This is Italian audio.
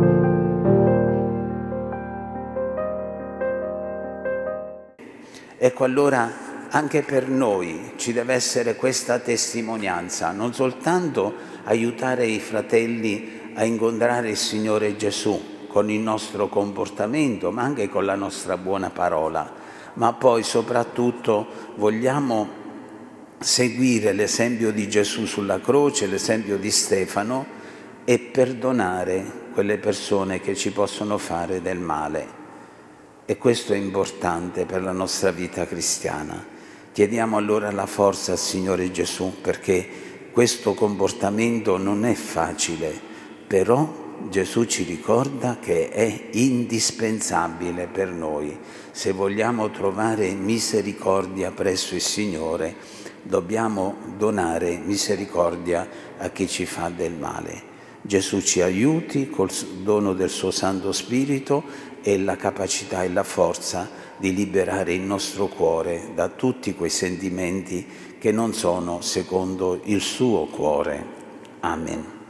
Ecco, allora anche per noi ci deve essere questa testimonianza, non soltanto aiutare i fratelli a incontrare il Signore Gesù con il nostro comportamento, ma anche con la nostra buona parola, ma poi soprattutto vogliamo seguire l'esempio di Gesù sulla croce, l'esempio di Stefano, e perdonare quelle persone che ci possono fare del male. E questo è importante per la nostra vita cristiana. Chiediamo allora la forza al Signore Gesù, perché questo comportamento non è facile, però Gesù ci ricorda che è indispensabile per noi. Se vogliamo trovare misericordia presso il Signore, dobbiamo donare misericordia a chi ci fa del male. Gesù ci aiuti col dono del suo Santo Spirito e la capacità e la forza di liberare il nostro cuore da tutti quei sentimenti che non sono secondo il suo cuore. Amen.